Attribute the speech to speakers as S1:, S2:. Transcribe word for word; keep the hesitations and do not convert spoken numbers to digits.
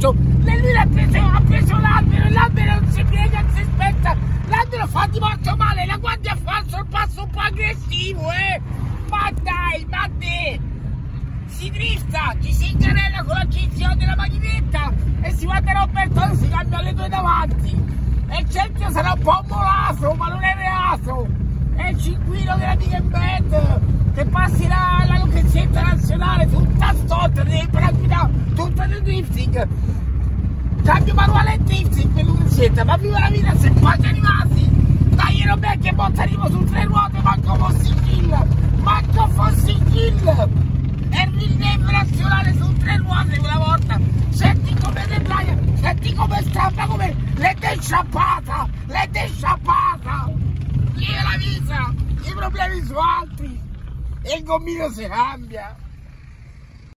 S1: braccio e lui l'ha preso, ha preso l'albero e l'albero non si piega, non si spezza, l'albero fa di molto male, la guardia fa il sorpasso un po' aggressivo, eh! Ma dai, ma te! Si drifta, ci si incarella con l'accensione della macchinetta e si va da Roberto e si cambia le due davanti. E il cerchio sarà un po' molato, ma non è reato. È il cinquino della Big Band che passi la, la lucchezietta nazionale tutta storta, devi imparare a guidare, tutta nel drifting. Cambio manuale e drifting per lucchezietta, ma viva la vita, siamo quasi arrivati. Dai Roberto che botta arrivo su tre ruote, manco fossi il kill, manco fossi il kill. E il rilievo nazionale su tre ruote quella volta. Senti come debraia, senti come strappa, come l'è desciappata, l'è desciappata. Io la vita, i problemi su altri e il gommino si cambia.